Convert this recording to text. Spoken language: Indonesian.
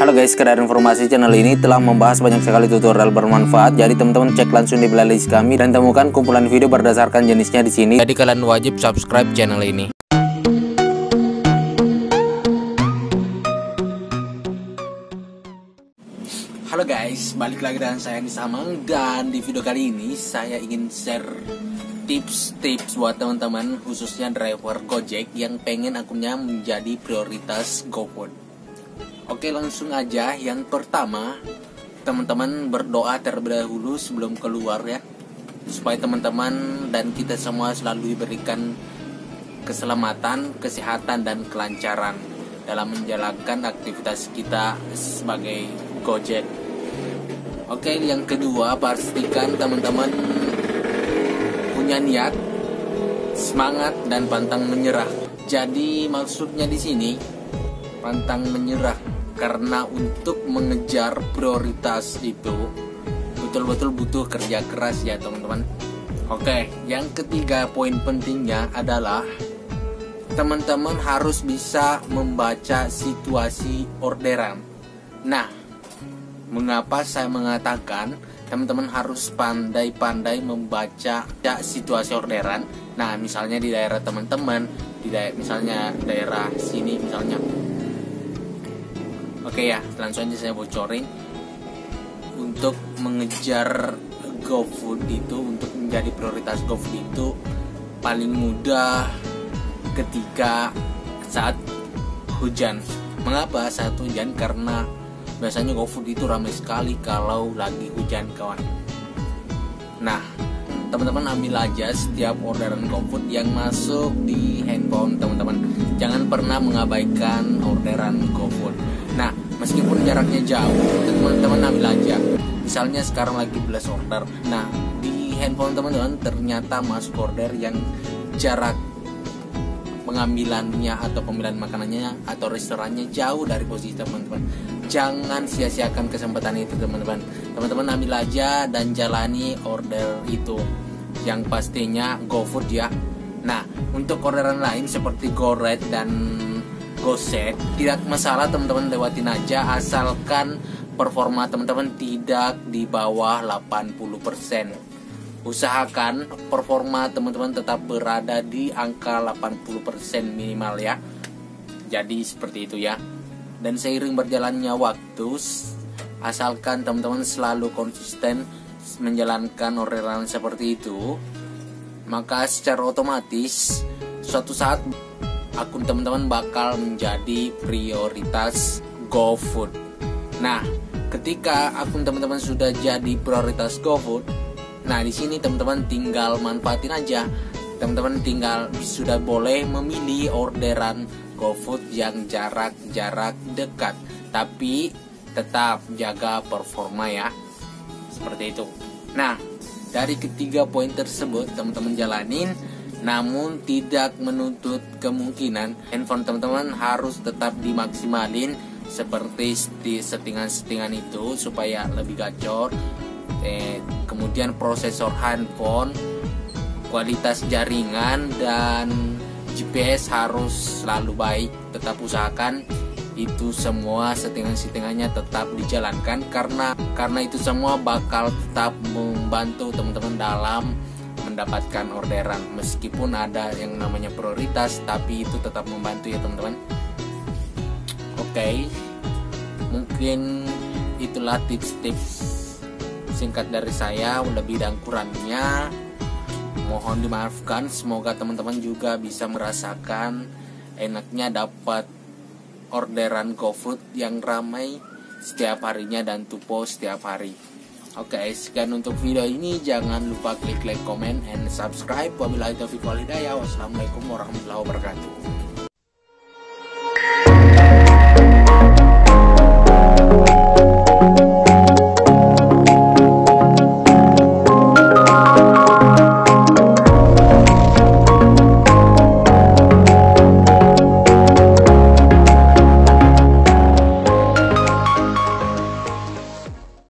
Halo guys, sekedar informasi, channel ini telah membahas banyak sekali tutorial bermanfaat. Jadi teman-teman cek langsung di playlist kami dan temukan kumpulan video berdasarkan jenisnya di sini. Jadi kalian wajib subscribe channel ini. Halo guys, balik lagi dengan saya Nis Amang, dan di video kali ini saya ingin share tips-tips buat teman-teman, khususnya driver Gojek yang pengen akunnya menjadi prioritas GoFood. Oke, langsung aja. Yang pertama, teman-teman berdoa terlebih dahulu sebelum keluar ya, supaya teman-teman dan kita semua selalu diberikan keselamatan, kesehatan, dan kelancaran dalam menjalankan aktivitas kita sebagai Gojek. Oke, yang kedua, pastikan teman-teman punya niat, semangat, dan pantang menyerah. Jadi maksudnya di sini pantang menyerah, karena untuk mengejar prioritas itu betul-betul butuh kerja keras ya teman-teman. Oke, yang ketiga, poin pentingnya adalah teman-teman harus bisa membaca situasi orderan. Nah, mengapa saya mengatakan teman-teman harus pandai-pandai membaca situasi orderan? Nah, misalnya di daerah teman-teman, misalnya daerah sini misalnya. Oke ya, langsung aja saya bocorin. Untuk mengejar GoFood itu, untuk menjadi prioritas GoFood itu paling mudah ketika saat hujan. Mengapa saat hujan? Karena biasanya GoFood itu ramai sekali kalau lagi hujan kawan. Nah, teman-teman ambil aja setiap orderan GoFood yang masuk di handphone teman-teman. Jangan pernah mengabaikan orderan GoFood. Nah, meskipun jaraknya jauh, teman-teman ambil aja. Misalnya sekarang lagi belas order. Nah, di handphone teman-teman ternyata masuk order yang jarak pengambilannya atau pemilihan makanannya atau restorannya jauh dari posisi teman-teman. Jangan sia-siakan kesempatan itu teman-teman. Teman-teman ambil aja dan jalani order itu, yang pastinya GoFood ya. Nah, untuk orderan lain seperti GoRed dan GoSet tidak masalah teman-teman, lewatin aja asalkan performa teman-teman tidak di bawah 80%. Usahakan performa teman-teman tetap berada di angka 80% minimal ya. Jadi seperti itu ya. Dan seiring berjalannya waktu, asalkan teman-teman selalu konsisten menjalankan orderan seperti itu, maka secara otomatis suatu saat akun teman-teman bakal menjadi prioritas GoFood. Nah, ketika akun teman-teman sudah jadi prioritas GoFood, nah di sini teman-teman tinggal manfaatin aja. Teman-teman tinggal sudah boleh memilih orderan GoFood yang jarak dekat, tapi tetap jaga performa ya. Seperti itu. Nah, dari ketiga poin tersebut teman-teman jalanin, namun tidak menuntut kemungkinan handphone teman-teman harus tetap dimaksimalin seperti di settingan-settingan itu supaya lebih gacor. Kemudian prosesor handphone, kualitas jaringan, dan GPS harus selalu baik. Tetap usahakan itu semua settingan-settingannya tetap dijalankan, karena itu semua bakal tetap membantu teman-teman dalam mendapatkan orderan. Meskipun ada yang namanya prioritas, tapi itu tetap membantu ya teman-teman. Oke, mungkin itulah tips-tips singkat dari saya. Lebih dan kurangnya mohon dimaafkan. Semoga teman-teman juga bisa merasakan enaknya dapat orderan GoFood yang ramai setiap harinya dan tupo setiap hari. Oke, sekian untuk video ini. Jangan lupa klik like, comment, and subscribe. Wabillahi taufiq wal hidayah. Wassalamualaikum warahmatullahi wabarakatuh.